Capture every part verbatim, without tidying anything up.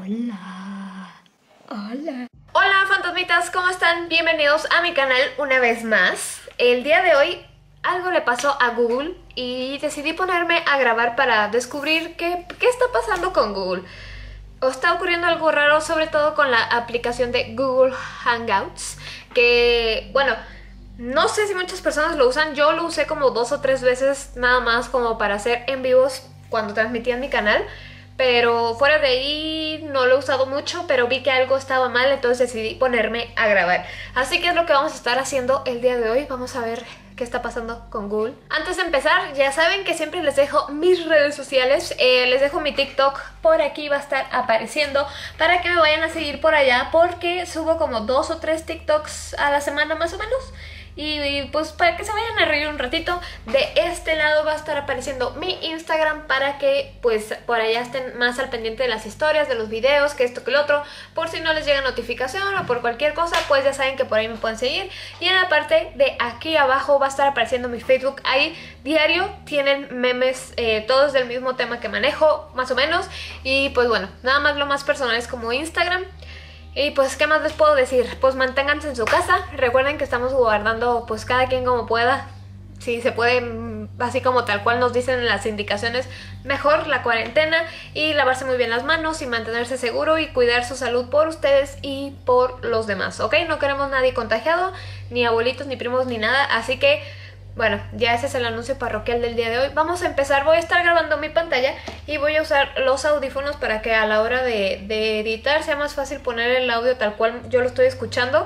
Hola. Hola. Hola fantasmitas, ¿cómo están? Bienvenidos a mi canal una vez más. El día de hoy algo le pasó a Google y decidí ponerme a grabar para descubrir qué, qué está pasando con Google. O está ocurriendo algo raro, sobre todo con la aplicación de Google Hangouts, que, bueno, no sé si muchas personas lo usan. Yo lo usé como dos o tres veces nada más como para hacer en vivos cuando transmitía en mi canal, pero fuera de ahí no lo he usado mucho, pero vi que algo estaba mal, entonces decidí ponerme a grabar. Así que es lo que vamos a estar haciendo el día de hoy. Vamos a ver qué está pasando con Google. Antes de empezar, ya saben que siempre les dejo mis redes sociales. Eh, les dejo mi TikTok por aquí, va a estar apareciendo para que me vayan a seguir por allá, porque subo como dos o tres TikToks a la semana más o menos. Y, y pues para que se vayan a reír un ratito. De este lado va a estar apareciendo mi Instagram para que pues por allá estén más al pendiente de las historias, de los videos, que esto que lo otro. Por si no les llega notificación o por cualquier cosa, pues ya saben que por ahí me pueden seguir. Y en la parte de aquí abajo va a estar apareciendo mi Facebook. Ahí diario tienen memes, eh, todos del mismo tema que manejo, más o menos. Y pues bueno, nada más lo más personal es como Instagram. Y pues, ¿qué más les puedo decir? Pues manténganse en su casa. Recuerden que estamos guardando pues cada quien como pueda. Si se puede, así como tal cual nos dicen en las indicaciones, mejor la cuarentena. Y lavarse muy bien las manos y mantenerse seguro y cuidar su salud por ustedes y por los demás, ¿ok? No queremos nadie contagiado, ni abuelitos, ni primos, ni nada. Así que, bueno, ya ese es el anuncio parroquial del día de hoy. Vamos a empezar. Voy a estar grabando mi pantalla y voy a usar los audífonos para que a la hora de, de editar sea más fácil poner el audio tal cual yo lo estoy escuchando.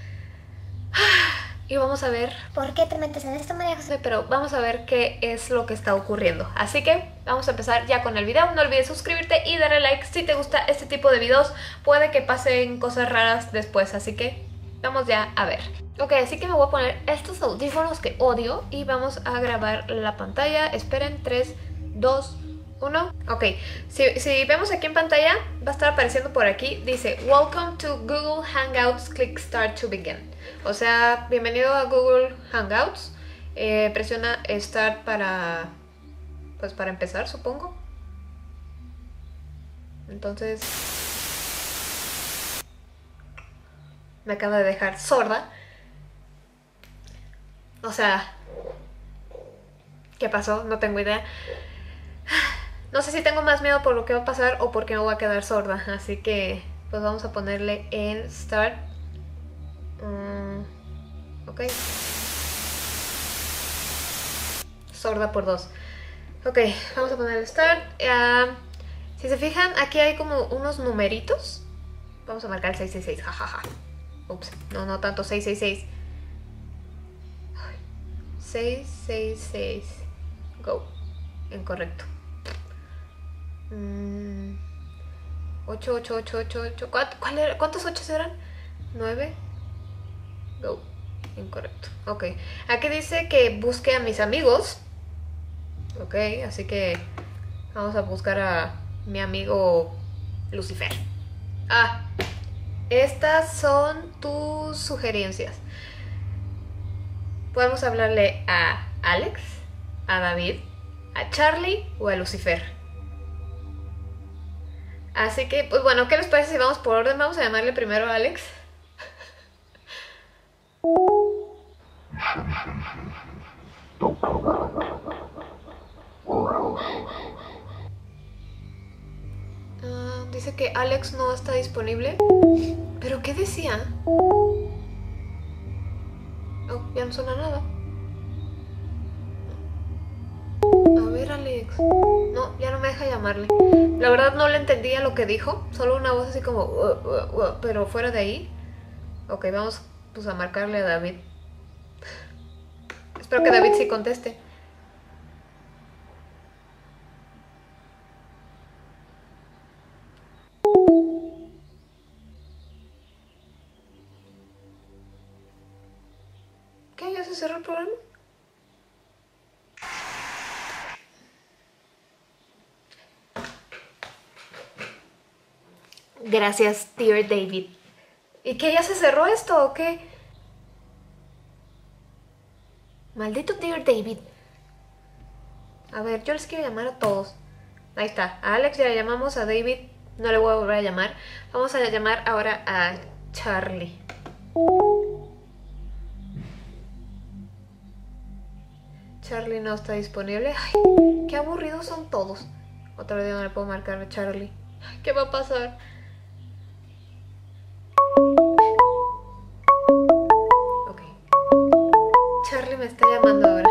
Y vamos a ver... ¿Por qué te metes en esto, María José? Pero vamos a ver qué es lo que está ocurriendo. Así que vamos a empezar ya con el video. No olvides suscribirte y darle like si te gusta este tipo de videos. Puede que pasen cosas raras después, así que vamos ya a ver. Ok, así que me voy a poner estos audífonos que odio y vamos a grabar la pantalla. Esperen, tres, dos, uno. Ok, si, si vemos aquí en pantalla, va a estar apareciendo por aquí. Dice, Welcome to Google Hangouts, click Start to begin. O sea, bienvenido a Google Hangouts. Eh, presiona Start para, pues para empezar, supongo. Entonces... me acaba de dejar sorda. O sea, ¿qué pasó? No tengo idea. No sé si tengo más miedo por lo que va a pasar o porque me voy a quedar sorda. Así que pues vamos a ponerle en Start. um, Ok. Sorda por dos. Ok, vamos a ponerle Start. uh, Si se fijan, aquí hay como unos numeritos. Vamos a marcar el seis seis seis, jajaja. Ups, no, no tanto, seis seis seis. seis seis seis. Go. Incorrecto. Mm, ocho, ocho, ocho, ocho, ocho. ¿Cuál era? ¿Cuántos ocho eran? nueve. Go. Incorrecto. Ok. Aquí dice que busque a mis amigos. Ok, así que vamos a buscar a mi amigo Lucifer. Ah, estas son tus sugerencias. Podemos hablarle a Alex, a David, a Charlie o a Lucifer. Así que, pues bueno, ¿qué les parece si vamos por orden? Vamos a llamarle primero a Alex. Uh, dice que Alex no está disponible. ¿Pero qué decía? Oh, ya no suena nada. A ver, Alex. No, ya no me deja llamarle. La verdad no le entendía lo que dijo. Solo una voz así como... Uh, uh, uh, pero fuera de ahí. Ok, vamos pues a marcarle a David. Espero que David sí conteste. ¿Qué? ¿Ya se cerró el programa? Gracias, dear David. ¿Y qué? ¿Ya se cerró esto o qué? Maldito dear David. A ver, yo les quiero llamar a todos. Ahí está, a Alex ya le llamamos, a David No le voy a volver a llamar. Vamos a llamar ahora a Charlie. Charlie no está disponible. Ay, qué aburridos son todos. Otra vez no le puedo marcar a Charlie. ¿Qué va a pasar? Ok. Charlie me está llamando ahora.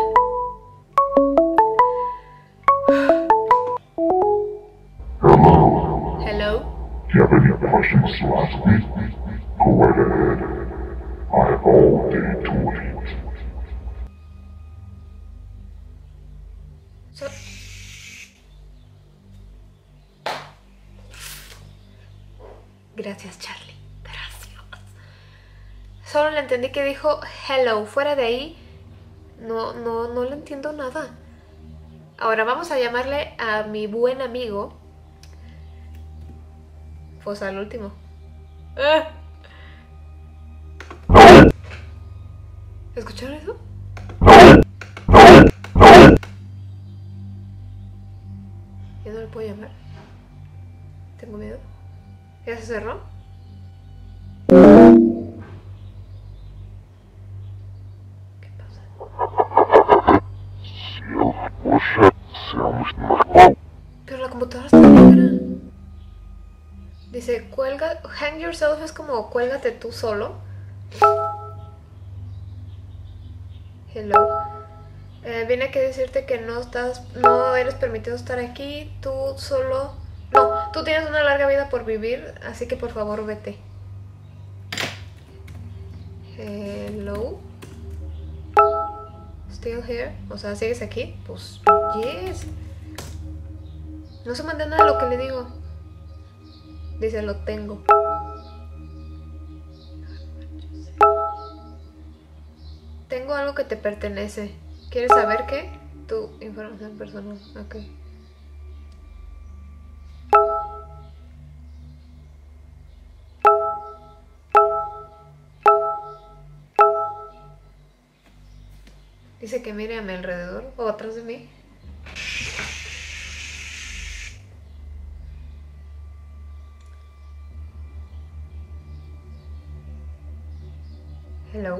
Hello? Do you have any questions to ask me? Go right ahead. I have all day to wait. So Gracias, Charlie. Gracias. Solo le entendí que dijo hello. Fuera de ahí, no, no, no le entiendo nada. Ahora vamos a llamarle a mi buen amigo. Pues al último. ¡Ah! ¿Escucharon eso? Ya no le puedo llamar. Tengo miedo. ¿Ya se cerró? ¿Qué pasa? Pero la computadora está negra. Dice, cuelga, hang yourself es como cuélgate tú solo. Hello. Eh, viene aquí a decirte que no estás, no eres permitido estar aquí, tú solo... No, tú tienes una larga vida por vivir, así que por favor vete. Hello. Still here. O sea, ¿sigues aquí? Pues, yes. No se manda nada de lo que le digo. Dice, lo tengo. Tengo algo que te pertenece. ¿Quieres saber qué? Tu información personal. Ok. Dice que mire a mi alrededor o atrás de mí. Hello.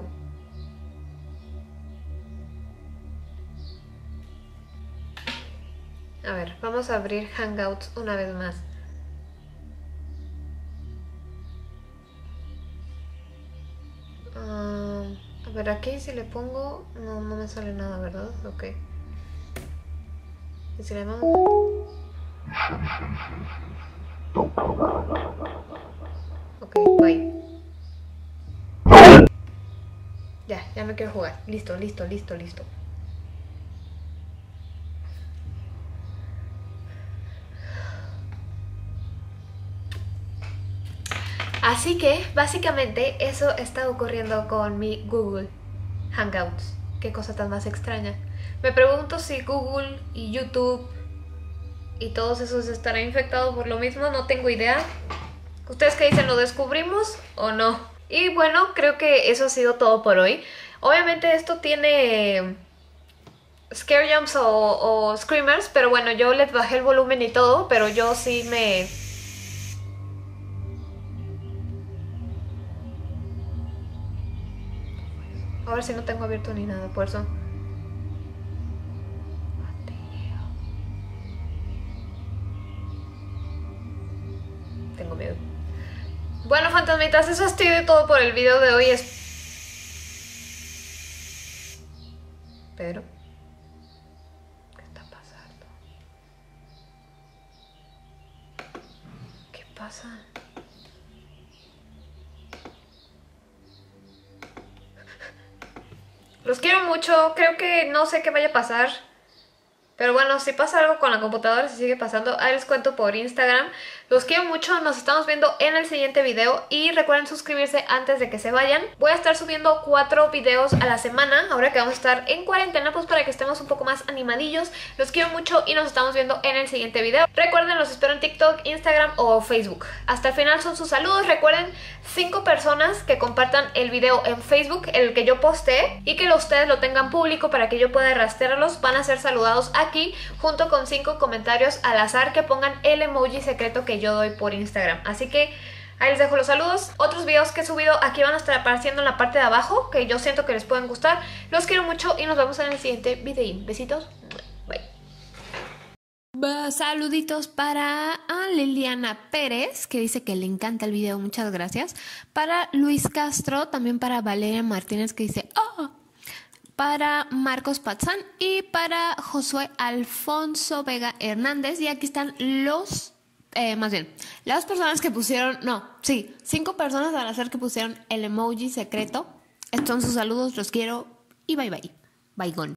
A ver, vamos a abrir Hangouts una vez más. Uh, a ver, aquí si le pongo... No, no me sale nada, ¿verdad? Ok. ¿Y si le mando? Ok, bye. Ya, ya no quiero jugar. Listo, listo, listo, listo. Así que, básicamente, eso está ocurriendo con mi Google Hangouts. Qué cosa tan más extraña. Me pregunto si Google y YouTube y todos esos estarán infectados por lo mismo. No tengo idea. ¿Ustedes qué dicen? ¿Lo descubrimos o no? Y bueno, creo que eso ha sido todo por hoy. Obviamente esto tiene scare jumps o, o screamers, pero bueno, yo les bajé el volumen y todo, pero yo sí me... Ahora sí no tengo abierto ni nada, por eso. Tengo miedo. Bueno, fantasmitas, eso ha sido todo por el video de hoy. Pero... ¿qué está pasando? ¿Qué pasa? Los quiero mucho, creo que no sé qué vaya a pasar. Pero bueno, si pasa algo con la computadora, si sigue pasando, ahí les cuento por Instagram. Los quiero mucho, nos estamos viendo en el siguiente video. Y recuerden suscribirse antes de que se vayan. Voy a estar subiendo cuatro videos a la semana, ahora que vamos a estar en cuarentena, pues para que estemos un poco más animadillos. Los quiero mucho y nos estamos viendo en el siguiente video. Recuerden, los espero en TikTok, Instagram o Facebook. Hasta el final son sus saludos. Recuerden, cinco personas que compartan el video en Facebook, el que yo posté, y que ustedes lo tengan público para que yo pueda rastrearlos, van a ser saludados aquí, junto con cinco comentarios al azar que pongan el emoji secreto que que yo doy por Instagram. Así que ahí les dejo los saludos. Otros videos que he subido aquí van a estar apareciendo en la parte de abajo, que yo siento que les pueden gustar. Los quiero mucho y nos vemos en el siguiente video. Besitos. Bye. Saluditos para a Liliana Pérez, que dice que le encanta el video, muchas gracias. Para Luis Castro, también para Valeria Martínez, que dice ¡oh! Para Marcos Patzán y para Josué Alfonso Vega Hernández. Y aquí están los, eh, más bien, las personas que pusieron, no, sí, cinco personas van a ser que pusieron el emoji secreto. Estos son sus saludos, los quiero y bye bye. Bye gone.